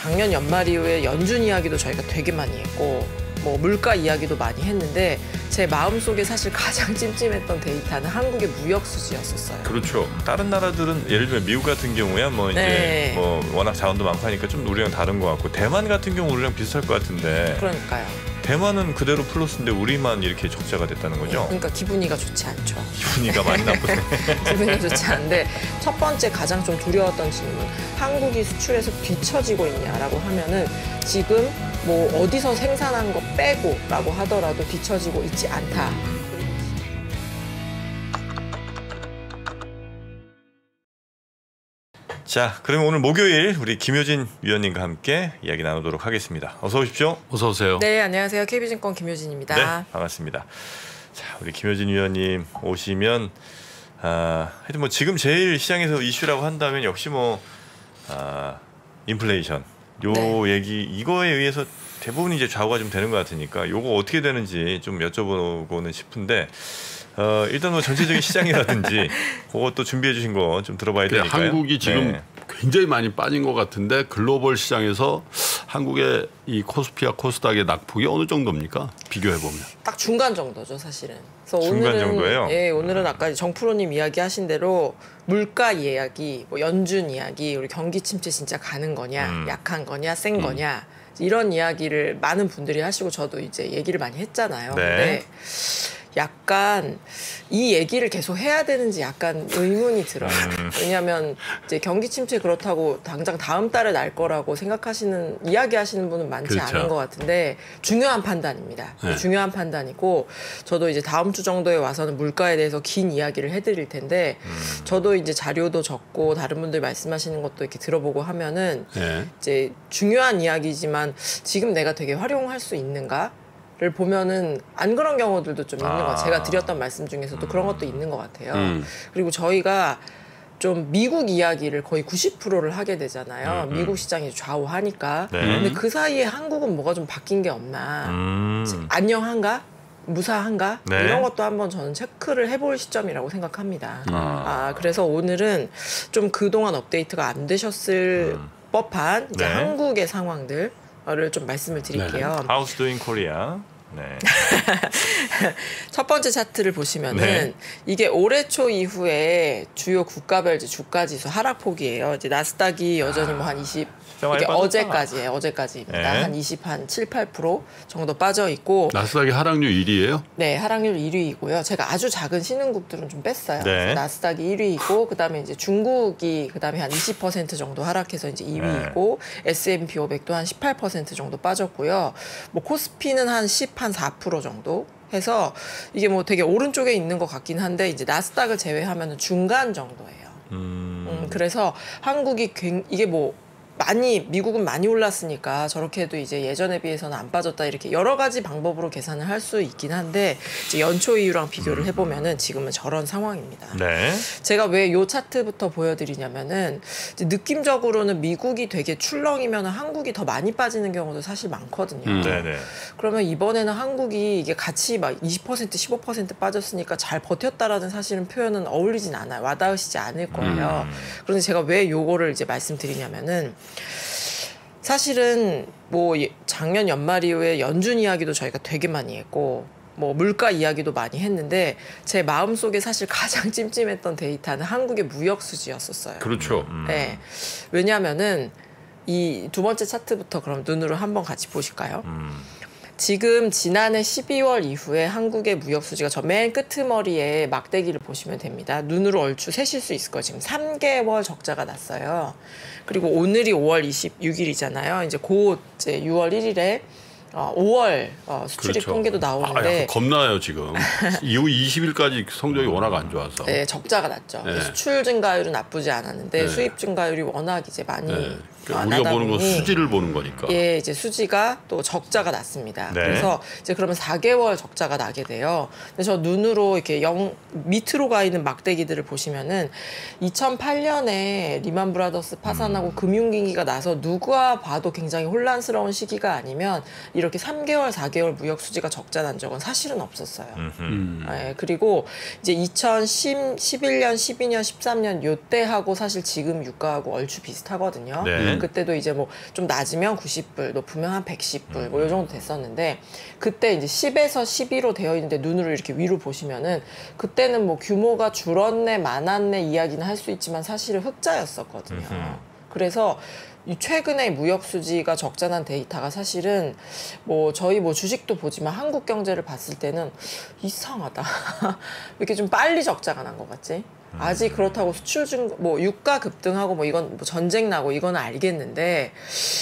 작년 연말 이후에 연준 이야기도 저희가 되게 많이 했고 뭐 물가 이야기도 많이 했는데 제 마음속에 사실 가장 찜찜했던 데이터는 한국의 무역 수지였었어요. 그렇죠. 다른 나라들은 예를 들면 미국 같은 경우야 뭐 이제 네. 뭐 워낙 자원도 많고 하니까 좀 우리랑 다른 것 같고 대만 같은 경우 우리랑 비슷할 것 같은데 그러니까요. 대만은 그대로 플러스인데 우리만 이렇게 적자가 됐다는 거죠. 그러니까 기분이가 좋지 않죠. 기분이가 많이 나쁘네. 기분이 좋지 않은데 첫 번째 가장 좀 두려웠던 질문, 한국이 수출에서 뒤처지고 있냐라고 하면은 지금 뭐 어디서 생산한 거 빼고라고 하더라도 뒤처지고 있지 않다. 자, 그러면 오늘 목요일 우리 김효진 위원님과 함께 이야기 나누도록 하겠습니다. 어서 오십시오. 어서 오세요. 네, 안녕하세요. KB증권 김효진입니다. 네, 반갑습니다. 자, 우리 김효진 위원님 오시면 하여튼 뭐 지금 제일 시장에서 이슈라고 한다면 역시 뭐 인플레이션 요 네. 얘기 이거에 의해서 대부분 이제 좌우가 좀 되는 것 같으니까 요거 어떻게 되는지 좀 여쭤보고는 싶은데 일단 뭐 전체적인 시장이라든지 그것도 준비해 주신 거 좀 들어봐야 되니까요. 한국이 지금 네. 굉장히 많이 빠진 것 같은데 글로벌 시장에서 한국의 이 코스피와 코스닥의 낙폭이 어느 정도입니까? 비교해 보면. 딱 중간 정도죠, 사실은. 그래서 중간 오늘은, 정도예요? 예, 오늘은 아까 정프로님 이야기하신 대로 물가 이야기, 뭐 연준 이야기, 우리 경기 침체 진짜 가는 거냐, 약한 거냐, 센 거냐 이런 이야기를 많은 분들이 하시고 저도 이제 얘기를 많이 했잖아요. 네. 근데 약간 이 얘기를 계속 해야 되는지 약간 의문이 들어요. 왜냐하면 이제 경기 침체 그렇다고 당장 다음 달에 날 거라고 생각하시는 이야기하시는 분은 많지 그렇죠. 않은 것 같은데 중요한 판단입니다. 네. 중요한 판단이고 저도 이제 다음 주 정도에 와서는 물가에 대해서 긴 이야기를 해드릴 텐데 저도 이제 자료도 적고 다른 분들 말씀하시는 것도 이렇게 들어보고 하면은 네. 이제 중요한 이야기지만 지금 내가 되게 활용할 수 있는가? 를 보면은 안 그런 경우들도 좀 있는 것 같아요. 제가 드렸던 말씀 중에서도 그런 것도 있는 것 같아요. 그리고 저희가 좀 미국 이야기를 거의 90%를 하게 되잖아요. 미국 시장이 좌우하니까. 네. 근데 그 사이에 한국은 뭐가 좀 바뀐 게 없나. 안녕한가? 무사한가? 네. 이런 것도 한번 저는 체크를 해볼 시점이라고 생각합니다. 그래서 오늘은 좀 그동안 업데이트가 안 되셨을 법한 이제 네. 한국의 상황들을 좀 말씀을 드릴게요. How's doing Korea? 네. 첫 번째 차트를 보시면은 네. 이게 올해 초 이후에 주요 국가별 주가 지수 하락폭이에요. 이제 나스닥이 여전히 뭐 한 20, 많이 이게 빠졌다. 어제까지입니다. 네. 한 7, 8% 정도 빠져 있고 나스닥이 하락률 1위예요? 네, 하락률 1위이고요. 제가 아주 작은 신흥국들은 좀 뺐어요. 네. 그래서 나스닥이 1위이고 그다음에 이제 중국이 그다음에 한 20% 정도 하락해서 이제 2위이고 S&P 500도 한 18% 정도 빠졌고요. 뭐 코스피는 한 4% 정도 해서 이게 뭐 되게 오른쪽에 있는 것 같긴 한데 이제 나스닥을 제외하면은 중간 정도예요. 그래서 한국이 이게 뭐 미국은 많이 올랐으니까 저렇게도 이제 예전에 비해서는 안 빠졌다 이렇게 여러 가지 방법으로 계산을 할 수 있긴 한데 이제 연초 이후랑 비교를 해보면은 지금은 저런 상황입니다. 네. 제가 왜 요 차트부터 보여드리냐면은 이제 느낌적으로는 미국이 되게 출렁이면 한국이 더 많이 빠지는 경우도 사실 많거든요. 네네. 그러면 이번에는 한국이 이게 같이 막 20% 15% 빠졌으니까 잘 버텼다라는 사실은 표현은 어울리진 않아요. 와닿으시지 않을 거예요. 그런데 제가 왜 요거를 이제 말씀드리냐면은 사실은 뭐 작년 연말 이후에 연준 이야기도 저희가 되게 많이 했고 뭐 물가 이야기도 많이 했는데 제 마음속에 사실 가장 찜찜했던 데이터는 한국의 무역 수지였었어요. 그렇죠. 네. 왜냐하면은 이 두 번째 차트부터 그럼 눈으로 한번 같이 보실까요? 지금 지난해 12월 이후에 한국의 무역 수지가 저 맨 끄트머리에 막대기를 보시면 됩니다. 눈으로 얼추 세실 수 있을 거예요. 지금 3개월 적자가 났어요. 그리고 오늘이 5월 26일이잖아요. 이제 곧 이제 6월 1일에 5월 수출입 그렇죠. 통계도 나오는데 약간 겁나요 지금. 이후 20일까지 성적이 워낙 안 좋아서. 네, 적자가 났죠. 네. 수출 증가율은 나쁘지 않았는데 네. 수입 증가율이 워낙 이제 많이 네. 그러니까 나다 우리가 보는 건 보니 수지를 보는 거니까. 예, 이제 수지가 또 적자가 났습니다. 네. 그래서 이제 그러면 4개월 적자가 나게 돼요. 근데 저 눈으로 이렇게 밑으로 가 있는 막대기들을 보시면은 2008년에 리만 브라더스 파산하고 금융위기가 나서 누가 봐도 굉장히 혼란스러운 시기가 아니면 이렇게 3개월, 4개월 무역 수지가 적자 난 적은 사실은 없었어요. 예, 그리고 이제 2011년, 12년, 13년 요때하고 사실 지금 유가하고 얼추 비슷하거든요. 네. 네. 그때도 이제 뭐 좀 낮으면 90불, 높으면 한 110불 뭐 이 정도 됐었는데 그때 이제 10에서 12로 되어 있는데 눈으로 이렇게 위로 보시면은 그때는 뭐 규모가 줄었네 많았네 이야기는 할 수 있지만 사실은 흑자였었거든요. 그래서 이 최근에 무역 수지가 적자난 데이터가 사실은 뭐 저희 뭐 주식도 보지만 한국 경제를 봤을 때는 이상하다. 왜 이렇게 좀 빨리 적자가 난 것 같지? 아직 그렇다고 수출 뭐 유가 급등하고 뭐 이건 뭐 전쟁 나고 이건 알겠는데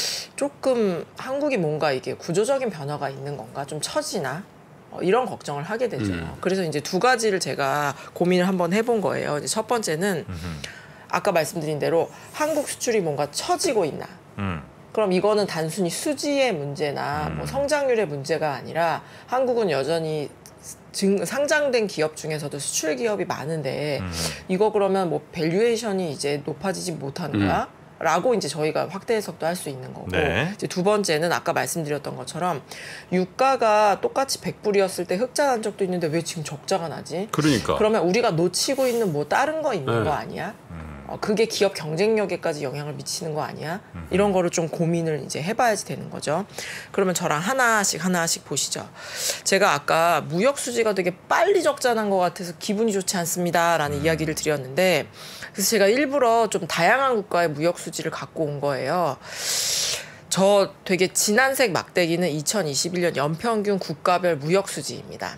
조금 한국이 뭔가 이게 구조적인 변화가 있는 건가? 좀 처지나? 이런 걱정을 하게 되죠. 그래서 이제 두 가지를 제가 고민을 한번 해본 거예요. 이제 첫 번째는 아까 말씀드린 대로 한국 수출이 뭔가 처지고 있나? 그럼 이거는 단순히 수지의 문제나 뭐 성장률의 문제가 아니라 한국은 여전히 상장된 기업 중에서도 수출 기업이 많은데 이거 그러면 뭐 밸류에이션이 이제 높아지지 못하는 거야? 라고 이제 저희가 확대 해석도 할 수 있는 거고 네. 이제 두 번째는 아까 말씀드렸던 것처럼 유가가 똑같이 100불이었을 때 흑자 난 적도 있는데 왜 지금 적자가 나지? 그러니까. 그러면 우리가 놓치고 있는 뭐 다른 거 있는 네. 거 아니야? 그게 기업 경쟁력에까지 영향을 미치는 거 아니야? 이런 거를 좀 고민을 이제 해봐야지 되는 거죠. 그러면 저랑 하나씩 보시죠. 제가 아까 무역 수지가 되게 빨리 적자 난 것 같아서 기분이 좋지 않습니다라는 이야기를 드렸는데 그래서 제가 일부러 좀 다양한 국가의 무역 수지를 갖고 온 거예요. 저 되게 진한색 막대기는 2021년 연평균 국가별 무역 수지입니다.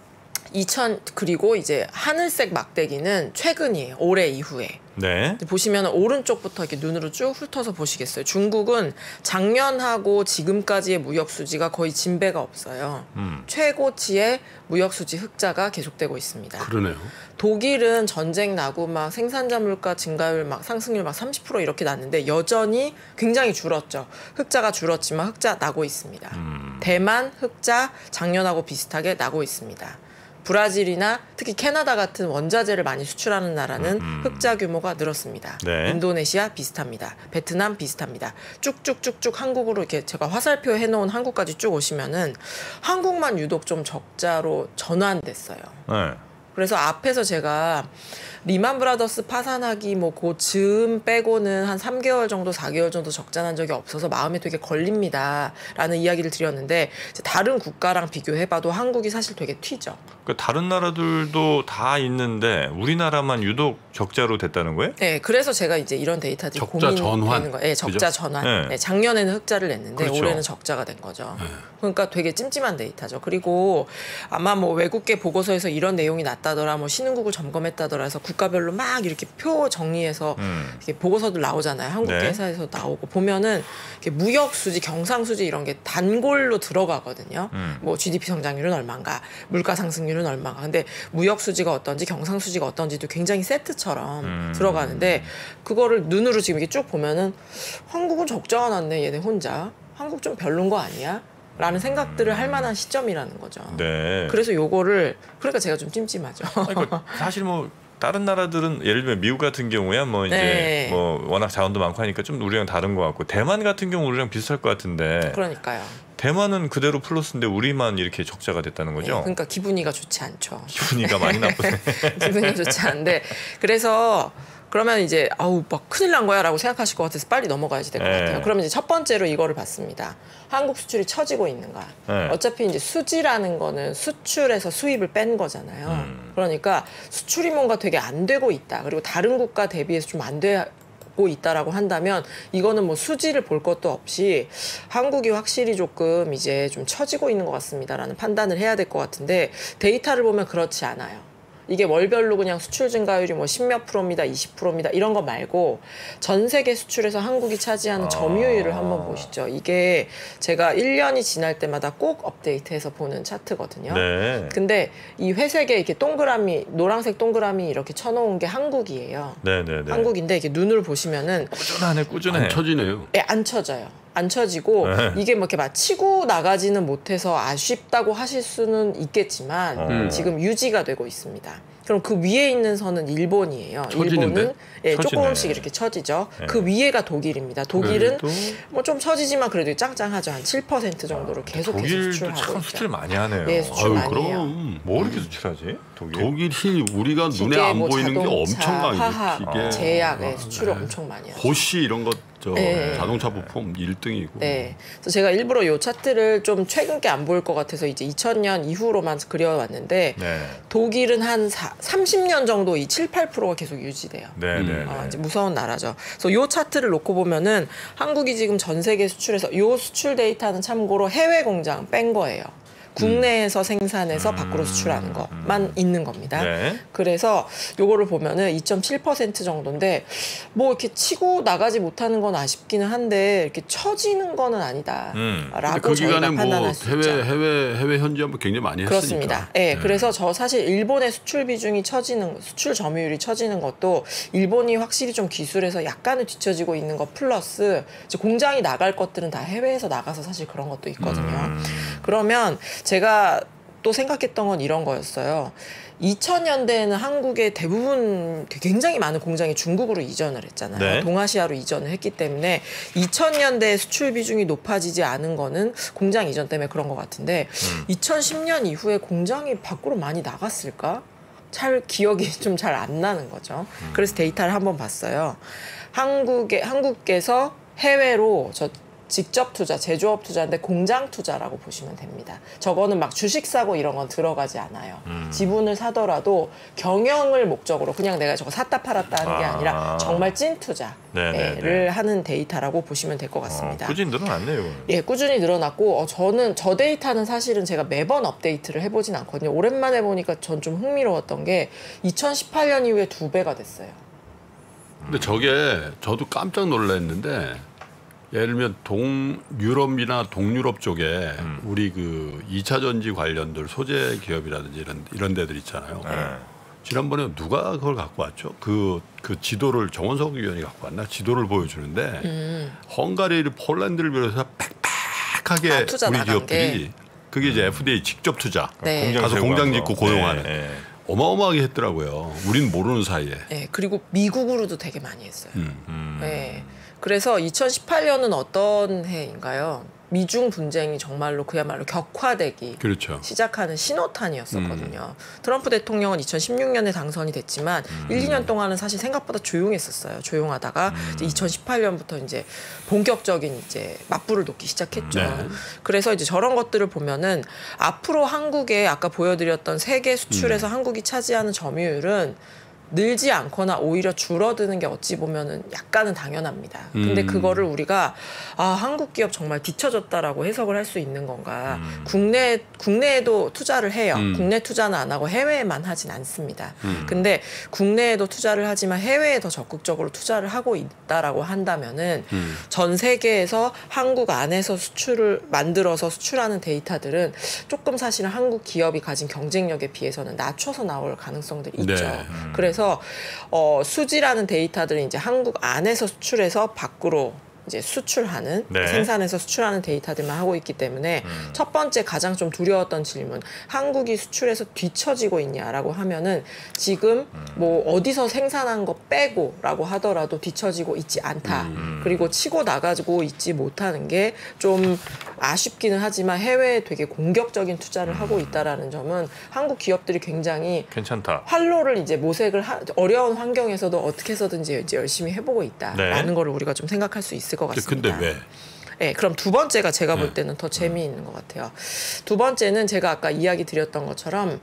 그리고 이제 하늘색 막대기는 최근이에요. 올해 이후에. 네. 보시면 오른쪽부터 이렇게 눈으로 쭉 훑어서 보시겠어요. 중국은 작년하고 지금까지의 무역 수지가 거의 진배가 없어요. 최고치의 무역 수지 흑자가 계속되고 있습니다. 그러네요. 독일은 전쟁 나고 막 생산자 물가 증가율 막 상승률 막 30% 이렇게 났는데 여전히 굉장히 줄었죠. 흑자가 줄었지만 흑자 나고 있습니다. 대만 흑자 작년하고 비슷하게 나고 있습니다. 브라질이나 특히 캐나다 같은 원자재를 많이 수출하는 나라는 흑자 규모가 늘었습니다. 네. 인도네시아 비슷합니다. 베트남 비슷합니다. 쭉쭉쭉쭉 한국으로 이렇게 제가 화살표 해놓은 한국까지 쭉 오시면은 한국만 유독 좀 적자로 전환됐어요. 네. 그래서 앞에서 제가 리만 브라더스 파산하기 뭐 그 즈음 빼고는 한 3개월 정도 4개월 정도 적자 난 적이 없어서 마음에 되게 걸립니다라는 이야기를 드렸는데 다른 국가랑 비교해봐도 한국이 사실 되게 튀죠. 그러니까 다른 나라들도 다 있는데 우리나라만 유독 적자로 됐다는 거예요? 네, 그래서 제가 이제 이런 데이터들이 적자 전환. 고민되는 거예요. 네, 적자 그죠? 전환. 네. 네, 작년에는 흑자를 냈는데 그렇죠. 올해는 적자가 된 거죠. 그러니까 되게 찜찜한 데이터죠. 그리고 아마 뭐 외국계 보고서에서 이런 내용이 났다더라, 뭐 신흥국을 점검했다더라 해서 국가별로 막 이렇게 표 정리해서 이렇게 보고서도 나오잖아요. 한국 네. 회사에서 나오고 보면은 이렇게 무역 수지, 경상 수지 이런 게 단골로 들어가거든요. 뭐 GDP 성장률은 얼마인가, 물가 상승률은 얼마인가. 근데 무역 수지가 어떤지, 경상 수지가 어떤지도 굉장히 세트처럼 들어가는데 그거를 눈으로 지금 이렇게 쭉 보면은 한국은 적자가 났네, 얘네 혼자. 한국 좀 별론 거 아니야? 라는 생각들을 할 만한 시점이라는 거죠. 네. 그래서 요거를 그러니까 제가 좀 찜찜하죠. 그러니까 사실 뭐 다른 나라들은 예를 들면 미국 같은 경우야 뭐 이제 네. 뭐 워낙 자원도 많고 하니까 좀 우리랑 다른 것 같고 대만 같은 경우 우리랑 비슷할 것 같은데 그러니까요. 대만은 그대로 플러스인데 우리만 이렇게 적자가 됐다는 네, 거죠. 그러니까 기분이가 좋지 않죠. 기분이가 많이 나쁘네. 기분이 좋지 않은데 그래서 그러면 이제 아우 막 큰일 난 거야라고 생각하실 것 같아서 빨리 넘어가야지 될 것 네. 같아요. 그러면 이제 첫 번째로 이거를 봤습니다. 한국 수출이 처지고 있는가? 네. 어차피 이제 수지라는 거는 수출에서 수입을 뺀 거잖아요. 그러니까 수출이 뭔가 되게 안 되고 있다. 그리고 다른 국가 대비해서 좀 안 되고 있다라고 한다면 이거는 뭐 수지를 볼 것도 없이 한국이 확실히 조금 이제 좀 처지고 있는 것 같습니다라는 판단을 해야 될 것 같은데 데이터를 보면 그렇지 않아요. 이게 월별로 그냥 수출 증가율이 뭐 10몇 %입니다, 20%입니다 이런 거 말고 전 세계 수출에서 한국이 차지하는 점유율을 한번 보시죠. 이게 제가 1년이 지날 때마다 꼭 업데이트해서 보는 차트거든요. 네. 근데 이 회색에 이렇게 동그라미, 노란색 동그라미 이렇게 쳐놓은 게 한국이에요. 네네네. 한국인데 이렇게 눈을 보시면은 꾸준하네, 꾸준해. 안 쳐지네요. 예, 안 쳐져요. 안 쳐지고 네. 이게 뭐 이렇게 막 치고 나가지는 못해서 아쉽다고 하실 수는 있겠지만 지금 유지가 되고 있습니다. 그럼 그 위에 있는 선은 일본이에요. 처지는데? 일본은 예, 처지네. 조금씩 이렇게 처지죠. 네. 그 위에가 독일입니다. 독일은 그래도 뭐 좀 처지지만 그래도 짱짱하죠. 한 7% 정도로 계속해서 독일도 수출하고 참 있죠. 수출 많이 하네요. 예, 수출 아유 많이 해요. 그럼 뭐 이렇게 수출하지? 독일? 독일이 우리가 눈에 기계, 안 뭐 보이는 게 자동차, 엄청 많이 화학, 기계, 제약, 예, 수출을 엄청 많이 하죠. 고시 이런 것 저 네. 자동차 부품 1등이고. 네. 그래서 제가 일부러 이 차트를 좀 최근 게 안 보일 것 같아서 이제 2000년 이후로만 그려왔는데 네. 독일은 한 30년 정도 이 7, 8%가 계속 유지돼요. 네, 네. 이제 무서운 나라죠. 그래서 이 차트를 놓고 보면은 한국이 지금 전 세계 수출에서 이 수출 데이터는 참고로 해외 공장 뺀 거예요. 국내에서 생산해서 밖으로 수출하는 것만 있는 겁니다. 네. 그래서 요거를 보면은 2.7% 정도인데 뭐 이렇게 치고 나가지 못하는 건 아쉽기는 한데 이렇게 처지는 거는 아니다. 근데 라고 그 저희가 기간에 뭐 판단할 수 있죠. 해외 현지업을 굉장히 많이 했으니까. 그렇습니다. 예, 그래서 저 사실 일본의 수출 비중이 처지는 수출 점유율이 처지는 것도 일본이 확실히 좀 기술에서 약간은 뒤처지고 있는 것 플러스 이제 공장이 나갈 것들은 다 해외에서 나가서 사실 그런 것도 있거든요. 그러면 제가 또 생각했던 건 이런 거였어요. 2000년대에는 한국의 대부분 굉장히 많은 공장이 중국으로 이전을 했잖아요. 네. 동아시아로 이전을 했기 때문에 2000년대 수출 비중이 높아지지 않은 거는 공장 이전 때문에 그런 것 같은데 2010년 이후에 공장이 밖으로 많이 나갔을까? 잘 기억이 좀 잘 안 나는 거죠. 그래서 데이터를 한번 봤어요. 한국에서 해외로 직접 투자, 제조업 투자인데 공장 투자라고 보시면 됩니다. 저거는 막 주식 사고 이런 건 들어가지 않아요. 지분을 사더라도 경영을 목적으로 그냥 내가 저거 샀다 팔았다 하는 게 아니라 정말 찐 투자를 하는 데이터라고 보시면 될 것 같습니다. 꾸준히 늘어났네요. 이거는. 예, 꾸준히 늘어났고 저는 저 데이터는 사실은 제가 매번 업데이트를 해보진 않거든요. 오랜만에 보니까 전 좀 흥미로웠던 게 2018년 이후에 2배가 됐어요. 근데 저게 저도 깜짝 놀랐는데 예를 들면 동유럽이나 동유럽 쪽에 우리 그 2차 전지 관련들 소재 기업이라든지 이런 데들 있잖아요. 지난번에 누가 그걸 갖고 왔죠? 그 지도를 정원석 위원이 갖고 왔나? 지도를 보여주는데 헝가리, 폴란드를 비롯해서 빽빽하게 우리 기업들이 그게 이제 FDA 직접 투자. 네. 가서 공장 짓고 고용하는. 네. 어마어마하게 했더라고요. 우린 모르는 사이에. 네, 그리고 미국으로도 되게 많이 했어요. 네. 그래서 2018년은 어떤 해인가요? 미중 분쟁이 정말로 그야말로 격화되기 그렇죠. 시작하는 신호탄이었었거든요. 트럼프 대통령은 2016년에 당선이 됐지만 1, 2년 동안은 사실 생각보다 조용했었어요. 조용하다가 이제 2018년부터 이제 본격적인 이제 맞불을 놓기 시작했죠. 네. 그래서 이제 저런 것들을 보면은 앞으로 한국에 아까 보여드렸던 세계 수출에서 한국이 차지하는 점유율은 늘지 않거나 오히려 줄어드는 게 어찌 보면은 약간은 당연합니다. 근데 그거를 우리가 한국 기업 정말 뒤처졌다라고 해석을 할 수 있는 건가? 국내에도 투자를 해요. 국내 투자는 안 하고 해외에만 하진 않습니다. 근데 국내에도 투자를 하지만 해외에 더 적극적으로 투자를 하고 있다라고 한다면은 전 세계에서 한국 안에서 수출을 만들어서 수출하는 데이터들은 조금 사실은 한국 기업이 가진 경쟁력에 비해서는 낮춰서 나올 가능성들이 있죠. 네. 그래서 수지라는 데이터들은 이제 한국 안에서 수출해서 밖으로 이제 수출하는 생산해서 수출하는 데이터들만 하고 있기 때문에 첫 번째 가장 좀 두려웠던 질문, 한국이 수출해서 뒤처지고 있냐라고 하면은 지금 뭐 어디서 생산한 거 빼고라고 하더라도 뒤처지고 있지 않다. 그리고 치고 나가지고 있지 못하는 게 좀 아쉽기는 하지만 해외에 되게 공격적인 투자를 하고 있다라는 점은 한국 기업들이 굉장히 괜찮다. 활로를 이제 모색을 어려운 환경에서도 어떻게 해서든지 이제 열심히 해보고 있다라는 거를 우리가 좀 생각할 수 있을 것 같습니다. 근데 왜? 네, 그럼 두 번째가 제가 볼 때는 더 재미있는 것 같아요. 두 번째는 제가 아까 이야기 드렸던 것처럼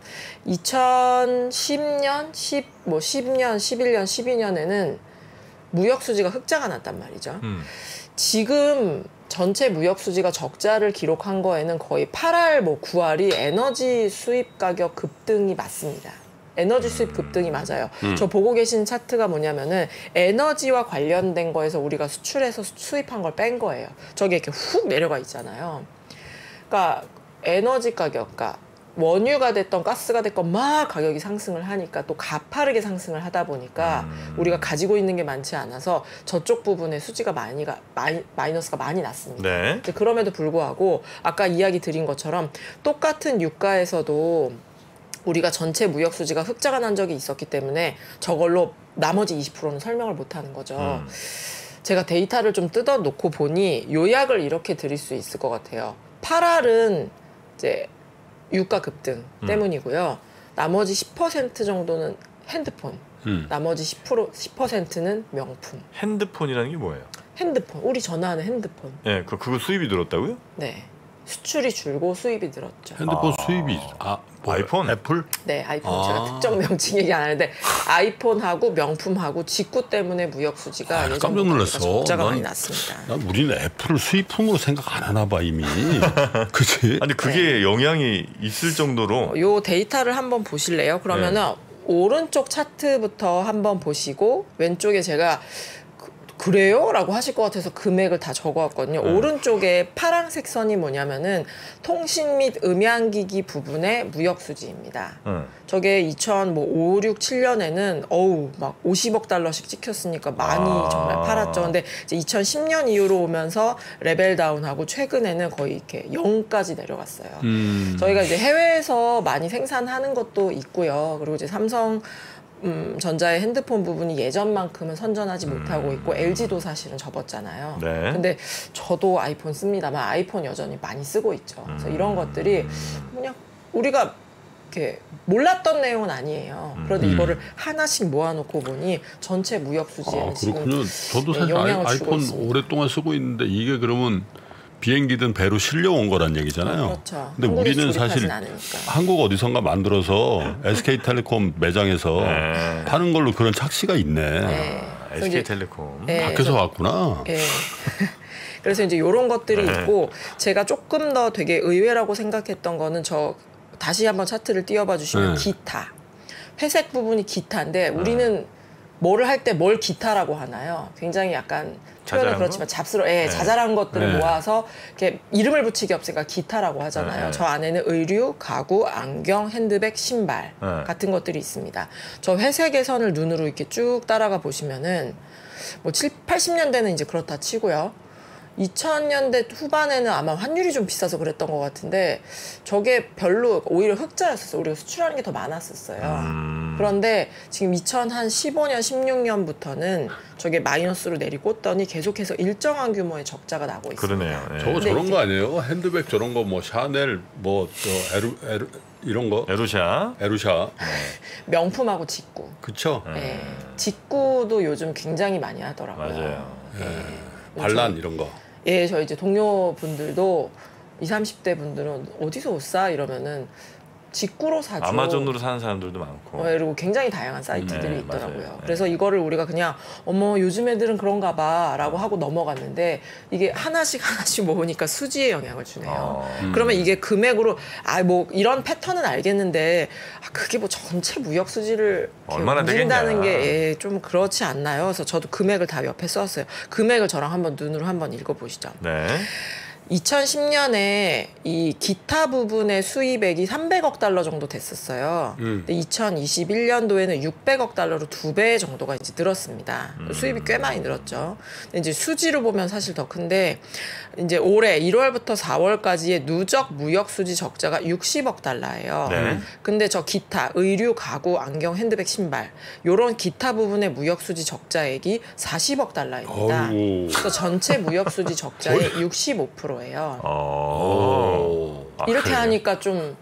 2010년, 10년, 11년, 12년에는 무역 수지가 흑자가 났단 말이죠. 지금 전체 무역 수지가 적자를 기록한 거에는 거의 8할, 9할이 에너지 수입 가격 급등이 맞습니다. 에너지 수입 급등이 맞아요. 저 보고 계신 차트가 뭐냐면은 에너지와 관련된 거에서 우리가 수출해서 수입한 걸 뺀 거예요. 저게 이렇게 훅 내려가 있잖아요. 그러니까 에너지 가격, 그러니까 원유가 됐던 가스가 됐건 막 가격이 상승을 하니까 또 가파르게 상승을 하다 보니까 우리가 가지고 있는 게 많지 않아서 저쪽 부분에 수지가 마이너스가 많이 났습니다. 네. 그럼에도 불구하고 아까 이야기 드린 것처럼 똑같은 유가에서도 우리가 전체 무역 수지가 흑자가 난 적이 있었기 때문에 저걸로 나머지 20%는 설명을 못하는 거죠. 제가 데이터를 좀 뜯어 놓고 보니 요약을 이렇게 드릴 수 있을 것 같아요. 8할은 이제 유가 급등 때문이고요. 나머지 10% 정도는 핸드폰, 나머지 10%는 명품. 핸드폰이라는 게 뭐예요? 핸드폰, 우리 전화하는 핸드폰. 예, 그거 수입이 늘었다고요? 네. 수출이 줄고 수입이 늘었죠. 핸드폰 수입이 뭐 아이폰? 애플? 네, 아이폰 제가 특정 명칭 얘기 안 하는데 아이폰하고 명품하고 직구 때문에 무역 수지가 깜짝 놀랐어. 적자가 많이 났습니다. 난 우리는 애플을 수입품으로 생각 안 하나 봐 이미. 그치? 아니 그게 영향이 있을 정도로 요 데이터를 한번 보실래요? 그러면은 오른쪽 차트부터 한번 보시고 왼쪽에 제가 그래요? 라고 하실 것 같아서 금액을 다 적어왔거든요. 오른쪽에 파란색 선이 뭐냐면은 통신 및 음향기기 부분의 무역수지입니다. 저게 2005, 6, 7년에는 어우 막 50억 달러씩 찍혔으니까 많이 정말 팔았죠. 근데 이제 2010년 이후로 오면서 레벨 다운하고 최근에는 거의 이렇게 0까지 내려갔어요. 저희가 이제 해외에서 많이 생산하는 것도 있고요. 그리고 이제 삼성 전자의 핸드폰 부분이 예전만큼은 선전하지 못하고 있고 LG도 사실은 접었잖아요. 네. 근데 저도 아이폰 씁니다만 아이폰 여전히 많이 쓰고 있죠. 그래서 이런 것들이 그냥 우리가 이렇게 몰랐던 내용은 아니에요. 그런데 이거를 하나씩 모아놓고 보니 전체 무역 수지에는 그렇군요. 지금 저도 사실 영향을 주고 아이폰 있습니다. 오랫동안 쓰고 있는데 이게 그러면 비행기든 배로 실려온 거란 얘기잖아요. 그렇죠. 근데 우리는 사실 않으니까. 한국 어디선가 만들어서 SK텔레콤 매장에서 파는 걸로 그런 착시가 있네. 네. SK텔레콤 네, 밖에서 왔구나. 예. 그래서 이제 이런 것들이 있고 제가 조금 더 되게 의외라고 생각했던 거는 저 다시 한번 차트를 띄워봐 주시면 기타. 회색 부분이 기타인데 우리는 뭐를 할 때 뭘 기타라고 하나요? 굉장히 약간 표현은 그렇지만 자잘한 것들을 모아서 이렇게 이름을 붙이기 없으니까 기타라고 하잖아요. 저 안에는 의류, 가구, 안경, 핸드백, 신발 같은 것들이 있습니다. 저 회색의 선을 눈으로 이렇게 쭉 따라가 보시면은 뭐 80년대는 이제 그렇다 치고요. 2000년대 후반에는 아마 환율이 좀 비싸서 그랬던 것 같은데 저게 별로 오히려 흑자였었어요. 우리가 수출하는 게 더 많았었어요. 그런데 지금 2015년, 16년부터는 저게 마이너스로 내리꽂더니 계속해서 일정한 규모의 적자가 나고 있습니다. 그러네요. 네. 저거 저런 거 아니에요? 핸드백 저런 거 뭐 샤넬 뭐 저 에루 이런 거 에루샤. 명품하고 직구. 그쵸? 네. 직구도 요즘 굉장히 많이 하더라고요. 맞아요. 반란 이런 거. 예, 저 이제 동료분들도 20, 30대 분들은 어디서 옷 사? 이러면은 직구로 사죠. 아마존으로 사는 사람들도 많고. 그리고 굉장히 다양한 사이트들이 있더라고요. 맞아요. 그래서 이거를 우리가 그냥 어머 요즘 애들은 그런가 봐 라고 하고 넘어갔는데 이게 하나씩 모으니까 수지에 영향을 주네요. 그러면 이게 금액으로 뭐 이런 패턴은 알겠는데 그게 뭐 전체 무역 수지를 얼마나 움직인다는 되겠냐. 게 좀 그렇지 않나요? 그래서 저도 금액을 다 옆에 썼어요. 금액을 저랑 한번 눈으로 한번 읽어보시죠. 네. 2010년에 이 기타 부분의 수입액이 300억 달러 정도 됐었어요. 근데 2021년도에는 600억 달러로 2배 정도가 이제 늘었습니다. 수입이 꽤 많이 늘었죠. 근데 이제 수지로 보면 사실 더 큰데 이제 올해 1월부터 4월까지의 누적 무역 수지 적자가 60억 달러예요. 네. 근데 저 기타, 의류, 가구, 안경, 핸드백, 신발 요런 기타 부분의 무역 수지 적자액이 40억 달러입니다. 그래서 전체 무역 수지 적자의 65%예요. 이렇게 그래요? 하니까 좀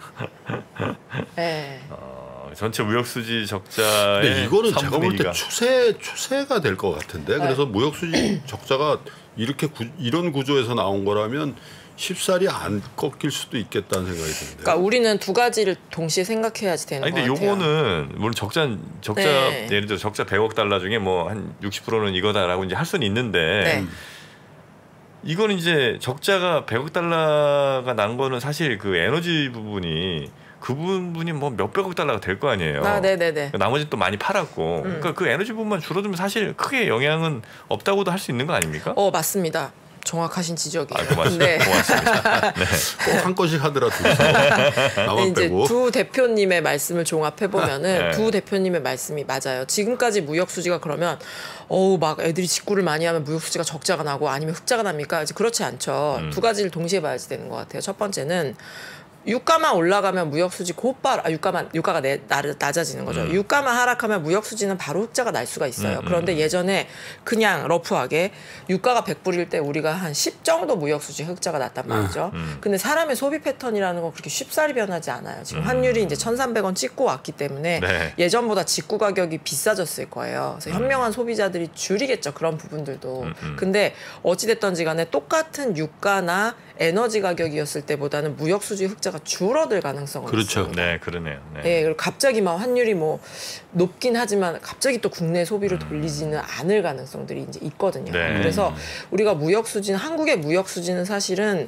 전체 무역 수지 적자의 근데 이거는 제가 볼 때 3분의 2가 추세가 될 것 같은데. 그래서 무역 수지 적자가 이렇게 이런 구조에서 나온 거라면 쉽사리 안 꺾일 수도 있겠다는 생각이 드는데. 그러니까 우리는 두 가지를 동시에 생각해야지 되는 것 근데 같아요. 요거는 물론 적자 네. 예를 들어 적자 100억 달러 중에 뭐 한 60%는 이거다라고 이제 할 수는 있는데 네. 이거는 이제 적자가 100억 달러가 난 거는 사실 그 에너지 부분이 그 부분이 뭐 몇백억 달러가 될 거 아니에요. 네네네. 나머지 또 많이 팔았고 그러니까 그 에너지 부분만 줄어들면 사실 크게 영향은 없다고도 할 수 있는 거 아닙니까? 맞습니다. 정확하신 지적이에요. 고맙습니다. 네. 고맙습니다. 네. 꼭 한 건씩 하더라 둘이서 나만 이제 빼고. 두 대표님의 말씀을 종합해 보면은 네. 두 대표님의 말씀이 맞아요. 지금까지 무역 수지가 그러면 막 애들이 직구를 많이 하면 무역 수지가 적자가 나고 아니면 흑자가 납니까? 이제 그렇지 않죠. 두 가지를 동시에 봐야지 되는 것 같아요. 첫 번째는 유가만 올라가면 무역 수지 곧바로 유가가 낮아지는 거죠. 유가만 하락하면 무역 수지는 바로 흑자가 날 수가 있어요. 그런데 예전에 그냥 러프하게 유가가 100불일 때 우리가 한 10 정도 무역 수지 흑자가 났단 말이죠. 근데 사람의 소비 패턴이라는 건 그렇게 쉽사리 변하지 않아요. 지금 환율이 이제 1,300원 찍고 왔기 때문에 네. 예전보다 직구 가격이 비싸졌을 거예요. 그래서 현명한 소비자들이 줄이겠죠. 그런 부분들도. 근데 어찌됐든지 간에 똑같은 유가나 에너지 가격이었을 때보다는 무역 수지 흑자가 줄어들 가능성은 그렇죠. 있습니다. 네, 그러네요. 네. 예, 그리고 갑자기 막 환율이 뭐 높긴 하지만 갑자기 또 국내 소비를 돌리지는 않을 가능성들이 이제 있거든요. 네. 그래서 우리가 무역 수지는 한국의 무역 수지는 사실은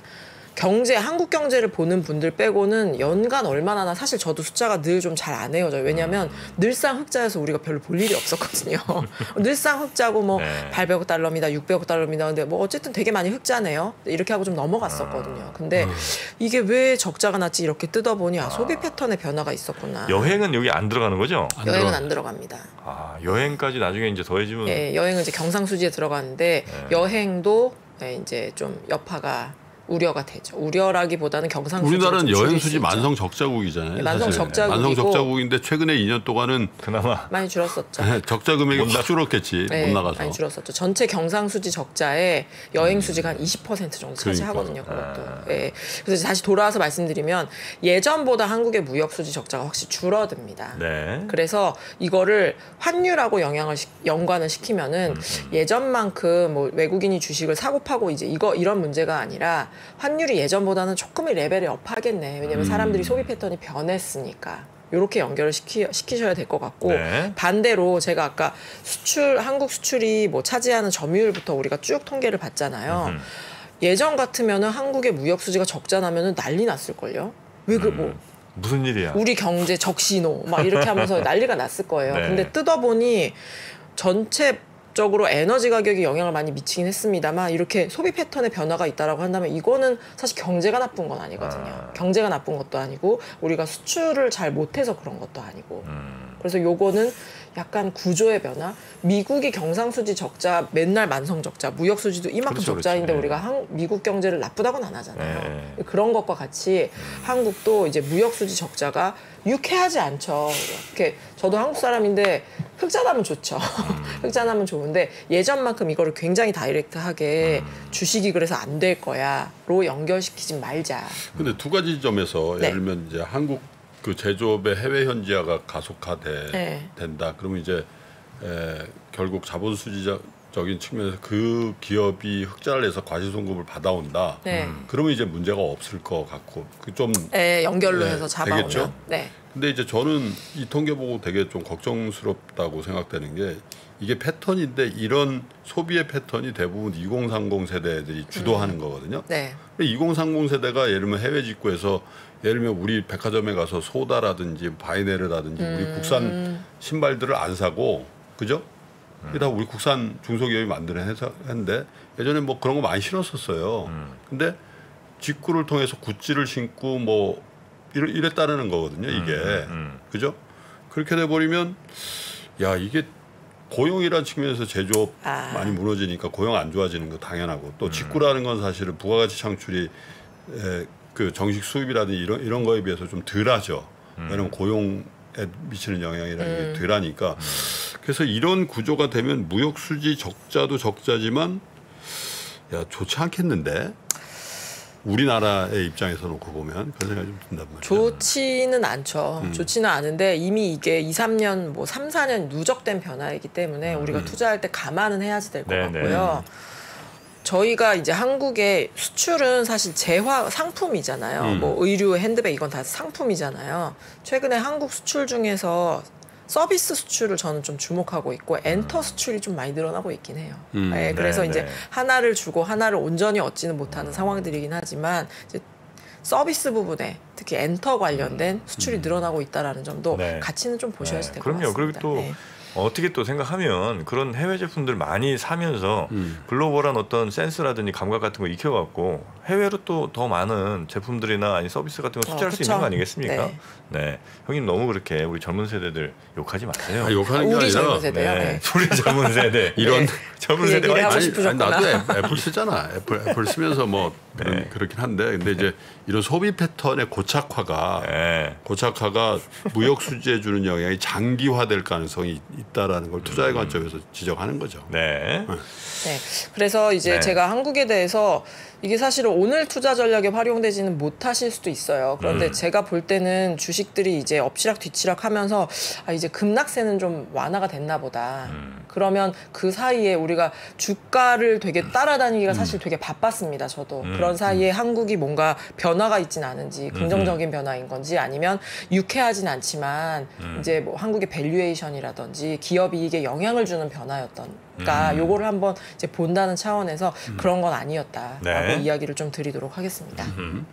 한국 경제를 보는 분들 빼고는 연간 얼마나 나 사실 저도 숫자가 늘 좀 잘 안 외워져요. 왜냐하면 늘상 흑자여서 우리가 별로 볼 일이 없었거든요. 늘상 흑자고 뭐 네. 800억 달러입니다, 600억 달러입니다. 근데 뭐 어쨌든 되게 많이 흑자네요. 이렇게 하고 좀 넘어갔었거든요. 근데 이게 왜 적자가 났지 이렇게 뜯어보니 소비 패턴의 변화가 있었구나. 여행은 여기 안 들어가는 거죠? 여행은 안 들어갑니다. 아, 여행까지 나중에 이제 더해지면 예, 여행은 이제 경상수지에 들어가는데 여행도 이제 좀 여파가 우려가 되죠. 우려라기보다는 경상수지. 우리나라는 여행 수지 만성 적자국이잖아요. 네, 만성 사실. 적자국이고 만성 적자국인데 최근에 2년 동안은 그나마 많이 줄었었죠. 적자 금액이 확 줄었겠지. 네, 못 나가서. 많이 줄었었죠. 전체 경상수지 적자에 여행 수지가 한 20% 정도 차지하거든요. 그것도. 예. 그래서 다시 돌아와서 말씀드리면 예전보다 한국의 무역 수지 적자가 확실히 줄어듭니다. 네. 그래서 이거를 환율하고 연관을 시키면은 예전만큼 뭐 외국인이 주식을 사고 파고 이제 이런 문제가 아니라 환율이 예전보다는 조금의 레벨이 업하겠네. 왜냐면 사람들이 소비 패턴이 변했으니까. 요렇게 연결을 시키셔야 될 것 같고 네. 반대로 제가 아까 한국 수출이 뭐 차지하는 점유율부터 우리가 쭉 통계를 봤잖아요. 예전 같으면은 한국의 무역 수지가 적자 나면은 난리 났을걸요. 왜 무슨 일이야? 우리 경제 적신호 막 이렇게 하면서 난리가 났을 거예요. 네. 근데 뜯어보니 전체적으로 에너지 가격이 영향을 많이 미치긴 했습니다만 이렇게 소비 패턴의 변화가 있다라고 한다면 이거는 사실 경제가 나쁜 건 아니거든요. 경제가 나쁜 것도 아니고 우리가 수출을 잘 못해서 그런 것도 아니고 그래서 요거는 약간 구조의 변화. 미국이 경상수지 적자 맨날 만성 적자, 무역 수지도 이만큼 그렇죠, 적자인데 그렇죠. 우리가 미국 경제를 나쁘다고는 안 하잖아요. 네. 그런 것과 같이 한국도 이제 무역 수지 적자가 유쾌하지 않죠. 이렇게 저도 한국 사람인데 흑자 나면 좋죠. 흑자 나면 좋은데 예전만큼 이거를 굉장히 다이렉트하게 주식이 그래서 안 될 거야로 연결시키지 말자. 근데 두 가지 점에서 네. 예를 들면 이제 한국 그 제조업의 해외 현지화가 가속화된다. 네. 그러면 이제 결국 자본 수지적인 측면에서 그 기업이 흑자를 내서 과시송급을 받아온다. 네. 그러면 이제 문제가 없을 것 같고 그 좀 연결로 네, 해서 잡아오면. 되겠죠? 네. 근데 이제 저는 이 통계 보고 되게 좀 걱정스럽다고 생각되는 게 이게 패턴인데 이런 소비의 패턴이 대부분 2030 세대들이 주도하는 거거든요. 네. 2030 세대가 예를 들면 해외 직구에서 예를 들면 우리 백화점에 가서 소다라든지 바이네르라든지 우리 국산 신발들을 안 사고 그죠? 이게 다 우리 국산 중소기업이 만드는 회사인데 예전에 뭐 그런 거 많이 신었었어요. 근데 직구를 통해서 굿즈를 신고 뭐 이랬다는 거거든요. 이게 그죠? 그렇게 돼 버리면 야 이게 고용이라는 측면에서 제조업 많이 무너지니까 고용 안 좋아지는 거 당연하고 또 직구라는 건 사실은 부가가치 창출이 그 정식 수입이라든지 이런 거에 비해서 좀 덜하죠. 왜냐하면 고용에 미치는 영향이라는 게 덜하니까. 그래서 이런 구조가 되면 무역 수지 적자도 적자지만 야 좋지 않겠는데 우리나라의 입장에서 놓고 보면 그런 생각이 좀 든단 말이에요. 좋지는 않죠. 좋지는 않은데 이미 이게 2, 3년, 뭐 3, 4년 누적된 변화이기 때문에 우리가 투자할 때 감안은 해야지 될 것 네, 같고요. 저희가 이제 한국의 수출은 사실 재화 상품이잖아요. 뭐 의류, 핸드백 이건 다 상품이잖아요. 최근에 한국 수출 중에서 서비스 수출을 저는 좀 주목하고 있고 엔터 수출이 좀 많이 늘어나고 있긴 해요. 네, 그래서 네, 이제 네. 하나를 주고 하나를 온전히 얻지는 못하는 상황들이긴 하지만 이제 서비스 부분에 특히 엔터 관련된 수출이 늘어나고 있다라는 점도 네. 가치는 좀 보셔야지 될 것 그럼요. 같습니다. 그리고 또 네. 어떻게 또 생각하면 그런 해외 제품들 많이 사면서 글로벌한 어떤 센스라든지 감각 같은 거 익혀갖고 해외로 또 더 많은 제품들이나 아니 서비스 같은 거 투자할 수 있는 거 아니겠습니까? 네. 네. 형님 너무 그렇게 우리 젊은 세대들 욕하지 마세요. 욕하는 게 우리 아니라 젊은 세대요. 네. 우리 젊은 세대 이런 젊은 그 세대가 얘기를 하고 아니, 싶으셨구나. 나도 애플 쓰잖아. 애플 쓰면서 뭐 그렇긴 한데 근데 이제 이런 소비 패턴의 고착화가 네. 무역 수지에 주는 영향이 장기화될 가능성이 있다라는 걸 투자의 관점에서 지적하는 거죠. 네. 네. 그래서 이제 네. 제가 한국에 대해서 이게 사실은 오늘 투자 전략에 활용되지는 못하실 수도 있어요. 그런데 제가 볼 때는 주식들이 이제 엎치락 뒤치락 하면서 아, 이제 급락세는 좀 완화가 됐나 보다. 그러면 그 사이에 우리가 주가를 되게 따라다니기가 사실 되게 바빴습니다. 저도. 그런 사이에 한국이 뭔가 변화가 있진 않은지 긍정적인 변화인 건지 아니면 유쾌하진 않지만 이제 뭐 한국의 밸류에이션이라든지 기업 이익에 영향을 주는 변화였던가 요거를 한번 이제 본다는 차원에서 그런 건 아니었다라고 네. 이야기를 좀 드리도록 하겠습니다.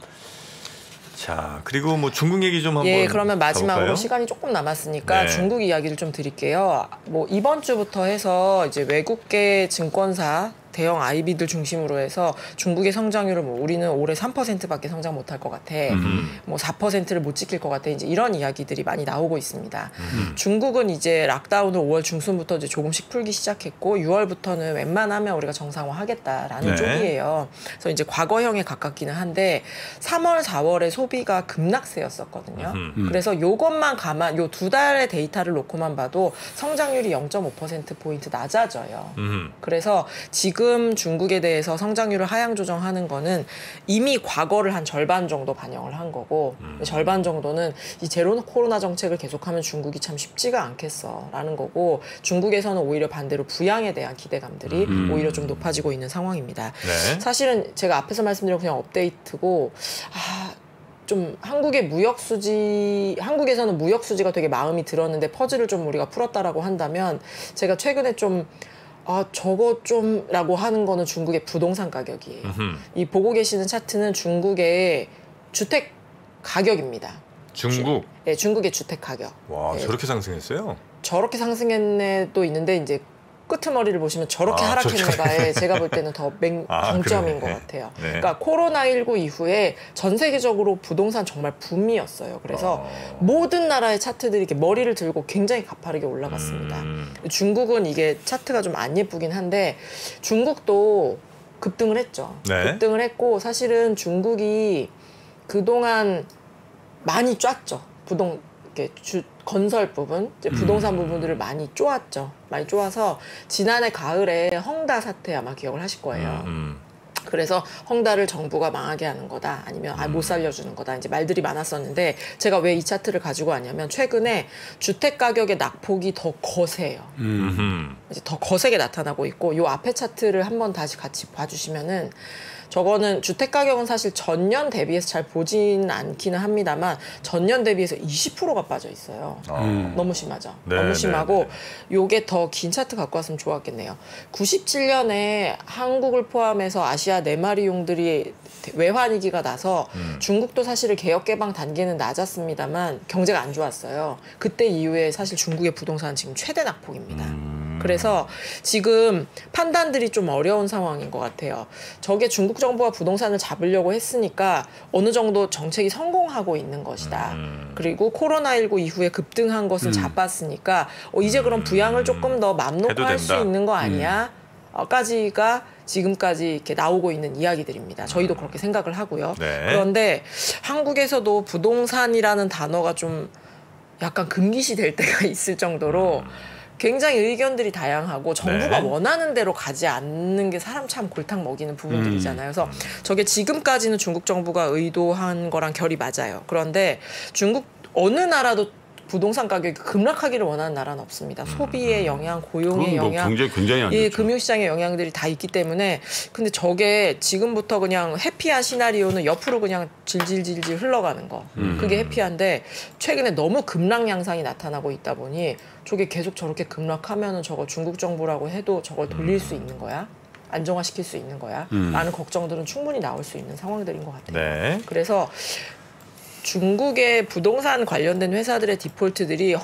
자, 그리고 뭐 중국 얘기 좀 한번 예, 그러면 마지막으로 가볼까요? 시간이 조금 남았으니까 네. 중국 이야기를 좀 드릴게요. 뭐 이번 주부터 해서 이제 외국계 증권사 대형 IB들 중심으로 해서 중국의 성장률을 뭐 우리는 올해 3%밖에 성장 못할 것 같아. 뭐 4%를 못 지킬 것 같아. 이제 이런 이야기들이 많이 나오고 있습니다. 중국은 이제 락다운을 5월 중순부터 이제 조금씩 풀기 시작했고 6월부터는 웬만하면 우리가 정상화하겠다라는 네. 쪽이에요. 그래서 이제 과거형에 가깝기는 한데 3월, 4월에 소비가 급락세였었거든요. 그래서 요것만 요 2달의 데이터를 놓고만 봐도 성장률이 0.5% 포인트 낮아져요. 그래서 지금 중국에 대해서 성장률을 하향 조정하는 거는 이미 과거를 한 절반 정도 반영을 한 거고 절반 정도는 이 제로 코로나 정책을 계속하면 중국이 참 쉽지가 않겠어라는 거고 중국에서는 오히려 반대로 부양에 대한 기대감들이 오히려 좀 높아지고 있는 상황입니다. 네. 사실은 제가 앞에서 말씀드린 그냥 업데이트고 좀 한국에서는 무역 수지가 되게 마음이 들었는데 퍼즐을 좀 우리가 풀었다라고 한다면 제가 최근에 좀 저거 좀 라고 하는 거는 중국의 부동산 가격이에요. 이 보고 계시는 차트는 중국의 주택 가격입니다. 중국. 네, 중국의 주택 가격. 와, 네, 저렇게 상승했어요? 저렇게 상승했네도 있는데 이제 끄트머리를 보시면 저렇게 하락했는가에 제가 볼 때는 더 강점인 것 같아요. 네. 그러니까 코로나19 이후에 전 세계적으로 부동산 정말 붐이었어요. 그래서 모든 나라의 차트들이 이렇게 머리를 들고 굉장히 가파르게 올라갔습니다. 중국은 이게 차트가 좀 안 예쁘긴 한데 중국도 급등을 했죠. 네. 급등을 했고 사실은 중국이 그동안 많이 쪘죠. 건설 부분, 이제 부동산 부분들을 많이 쪼았죠. 많이 쪼아서 지난해 가을에 헝다 사태 아마 기억을 하실 거예요. 그래서 헝다를 정부가 망하게 하는 거다. 아니면 못 살려주는 거다. 이제 말들이 많았었는데 제가 왜 이 차트를 가지고 왔냐면 최근에 주택 가격의 낙폭이 더 거세요. 이제 더 거세게 나타나고 있고 요 앞에 차트를 한번 다시 같이 봐주시면은 저거는 주택 가격은 사실 전년 대비해서 잘 보진 않기는 합니다만 전년 대비해서 20%가 빠져 있어요. 너무 심하죠. 네, 너무 심하고 네, 네. 요게 더 긴 차트 갖고 왔으면 좋았겠네요. 97년에 한국을 포함해서 아시아 4마리 용들이 외환위기가 나서 중국도 사실 개혁 개방 단계는 낮았습니다만 경제가 안 좋았어요. 그때 이후에 사실 중국의 부동산은 지금 최대 낙폭입니다. 그래서 지금 판단들이 좀 어려운 상황인 것 같아요. 저게 중국 정부가 부동산을 잡으려고 했으니까 어느 정도 정책이 성공하고 있는 것이다. 그리고 코로나19 이후에 급등한 것을 잡았으니까 이제 그럼 부양을 조금 더 맘 놓고 할 수 있는 거 아니야? 까지가 지금까지 이렇게 나오고 있는 이야기들입니다. 저희도 그렇게 생각을 하고요. 네. 그런데 한국에서도 부동산이라는 단어가 좀 약간 금기시 될 때가 있을 정도로 굉장히 의견들이 다양하고 정부가 네. 원하는 대로 가지 않는 게 사람 참 골탕 먹이는 부분들이잖아요. 그래서 저게 지금까지는 중국 정부가 의도한 거랑 결이 맞아요. 그런데 중국 어느 나라도 부동산 가격이 급락하기를 원하는 나라는 없습니다. 소비의 영향, 고용의 그건 뭐 영향, 경제 굉장히 안 좋죠. 예, 금융시장의 영향들이 다 있기 때문에 근데 저게 지금부터 그냥 해피한 시나리오는 옆으로 그냥 질질질질 흘러가는 거. 그게 해피한데 최근에 너무 급락 양상이 나타나고 있다 보니 저게 계속 저렇게 급락하면은 저거 중국 정부라고 해도 저걸 돌릴 수 있는 거야? 안정화시킬 수 있는 거야? 라는 걱정들은 충분히 나올 수 있는 상황들인 것 같아요. 네. 그래서 중국의 부동산 관련된 회사들의 디폴트들이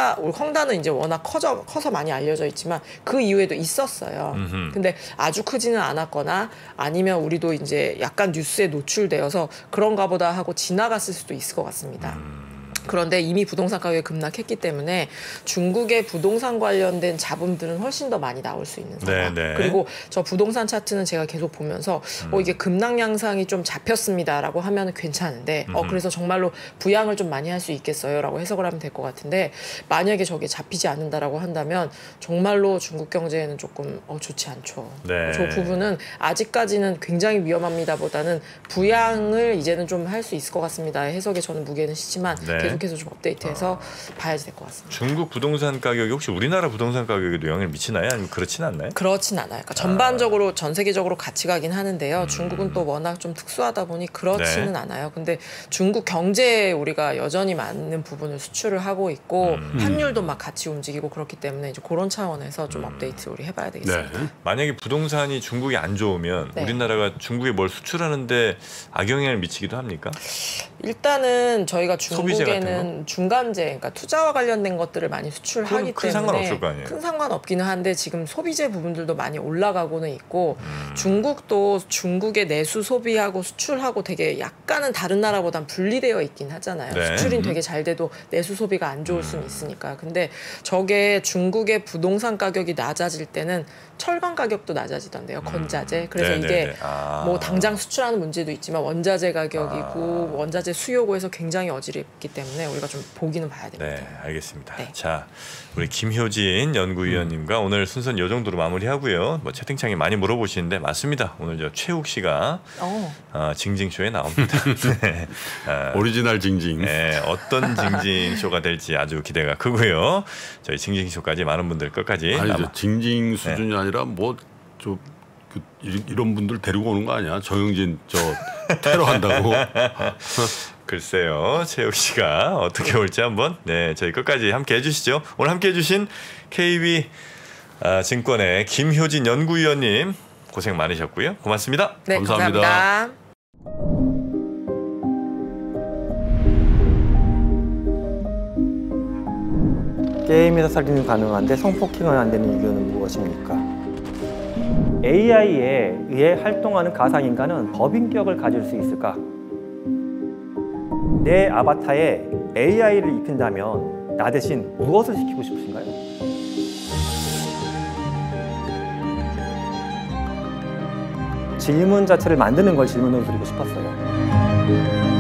헝다는 이제 워낙 커서 많이 알려져 있지만 그 이후에도 있었어요. 근데 아주 크지는 않았거나 아니면 우리도 이제 약간 뉴스에 노출되어서 그런가 보다 하고 지나갔을 수도 있을 것 같습니다. 그런데 이미 부동산 가격이 급락했기 때문에 중국의 부동산 관련된 잡음들은 훨씬 더 많이 나올 수 있는 상황. 네네. 그리고 저 부동산 차트는 제가 계속 보면서 이게 급락 양상이 좀 잡혔습니다라고 하면 괜찮은데 그래서 정말로 부양을 좀 많이 할 수 있겠어요라고 해석을 하면 될 것 같은데 만약에 저게 잡히지 않는다라고 한다면 정말로 중국 경제에는 조금 좋지 않죠. 네. 저 부분은 아직까지는 굉장히 위험합니다보다는 부양을 이제는 좀 할 수 있을 것 같습니다. 해석에 저는 무게는 시지만 네. 계속해서 좀 업데이트해서 봐야지 될 것 같습니다. 중국 부동산 가격이 혹시 우리나라 부동산 가격에도 영향을 미치나요? 아니면 그렇진 않나요? 그렇진 않아요. 그러니까 전반적으로 전 세계적으로 같이 가긴 하는데요. 중국은 또 워낙 좀 특수하다 보니 그렇지는 네. 않아요. 근데 중국 경제에 우리가 여전히 많은 부분을 수출을 하고 있고 환율도 막 같이 움직이고 그렇기 때문에 이제 그런 차원에서 좀 업데이트 우리 해봐야 되겠습니다. 네. 만약에 부동산이 중국이 안 좋으면 네. 우리나라가 중국에 뭘 수출하는데 악영향을 미치기도 합니까? 일단은 저희가 소비재 같은 중국에는 중간재, 그러니까 투자와 관련된 것들을 많이 수출하기 큰 때문에 상관없을 거 아니에요? 큰 상관없기는 한데 지금 소비재 부분들도 많이 올라가고는 있고 중국도 중국의 내수 소비하고 수출하고 되게 약간은 다른 나라보단 분리되어 있긴 하잖아요. 네. 수출은 되게 잘 돼도 내수 소비가 안 좋을 수는 있으니까. 근데 저게 중국의 부동산 가격이 낮아질 때는 철강 가격도 낮아지던데요. 건자재. 그래서 네네네. 이게 뭐 당장 수출하는 문제도 있지만 원자재 가격이고 원자재 수요고에서 굉장히 어지럽기 때문에 우리가 좀 보기는 봐야 됩니다. 네, 알겠습니다. 네. 자, 우리 김효진 연구위원님과 오늘 순서는 이 정도로 마무리하고요. 뭐 채팅창에 많이 물어보시는데 맞습니다. 오늘 저 최욱 씨가 징징쇼에 나옵니다. 네. 오리지널 징징. 네, 어떤 징징쇼가 될지 아주 기대가 크고요. 저희 징징쇼까지 많은 분들 끝까지 아니 저 징징 수준이 아니라 뭐 저 이런 분들 데리고 오는 거 아니야? 정영진 저 테러한다고. 글쎄요, 최욱 씨가 어떻게 올지 한번 저희 끝까지 함께 해주시죠. 오늘 함께 해주신 KB 증권의 김효진 연구위원님 고생 많으셨고요. 고맙습니다. 네, 감사합니다. 감사합니다. 게임에서 살인이 가능한데 성폭행은 안 되는 이유는 무엇입니까? AI에 의해 활동하는 가상인간은 법인격을 가질 수 있을까? 내 아바타에 AI를 입힌다면 나 대신 무엇을 시키고 싶으신가요? 질문 자체를 만드는 걸 질문으로 드리고 싶었어요.